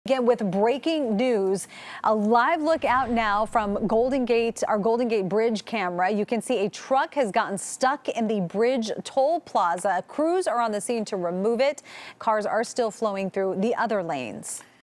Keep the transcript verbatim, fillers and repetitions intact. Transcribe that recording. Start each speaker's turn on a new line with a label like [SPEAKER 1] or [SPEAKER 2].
[SPEAKER 1] Again, with breaking news, a live look out now from Golden Gate, our Golden Gate Bridge camera. You can see a truck has gotten stuck in the bridge toll plaza. Crews are on the scene to remove it. Cars are still flowing through the other lanes.